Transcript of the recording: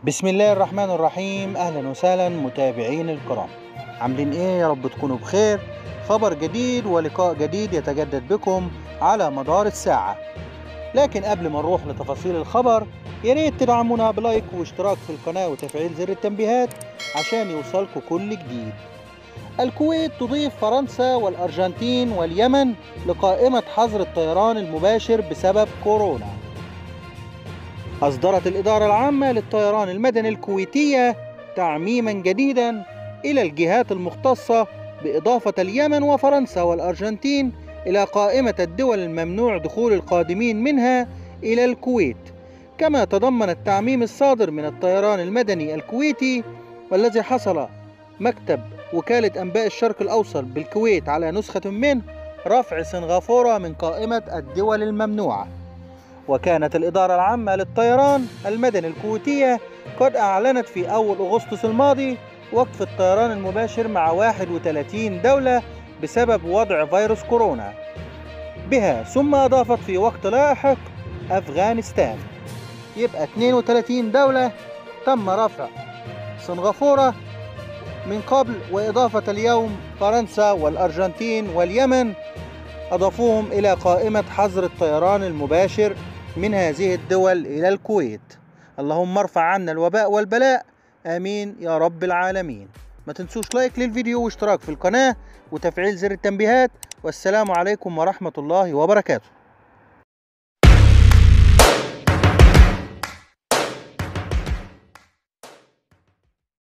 بسم الله الرحمن الرحيم. أهلا وسهلا متابعين الكرام، عاملين إيه؟ يا رب تكونوا بخير. خبر جديد ولقاء جديد يتجدد بكم على مدار الساعة. لكن قبل ما نروح لتفاصيل الخبر، ياريت تدعمونا بلايك واشتراك في القناة وتفعيل زر التنبيهات عشان يوصلكوا كل جديد. الكويت تضيف فرنسا والأرجنتين واليمن لقائمة حظر الطيران المباشر بسبب كورونا. أصدرت الإدارة العامة للطيران المدني الكويتية تعميما جديدا إلى الجهات المختصة بإضافة اليمن وفرنسا والأرجنتين إلى قائمة الدول الممنوع دخول القادمين منها إلى الكويت. كما تضمن التعميم الصادر من الطيران المدني الكويتي والذي حصل مكتب وكالة أنباء الشرق الأوسط بالكويت على نسخة منه رفع سنغافورة من قائمة الدول الممنوعة. وكانت الإدارة العامة للطيران المدني الكويتية قد أعلنت في أول أغسطس الماضي وقف الطيران المباشر مع 31 دولة بسبب وضع فيروس كورونا بها، ثم أضافت في وقت لاحق أفغانستان. يبقى 32 دولة تم رفع سنغافورة من قبل، وإضافة اليوم فرنسا والأرجنتين واليمن أضافوهم إلى قائمة حظر الطيران المباشر من هذه الدول إلى الكويت. اللهم ارفع عنا الوباء والبلاء، آمين يا رب العالمين. ما تنسوش لايك للفيديو واشتراك في القناة وتفعيل زر التنبيهات، والسلام عليكم ورحمة الله وبركاته.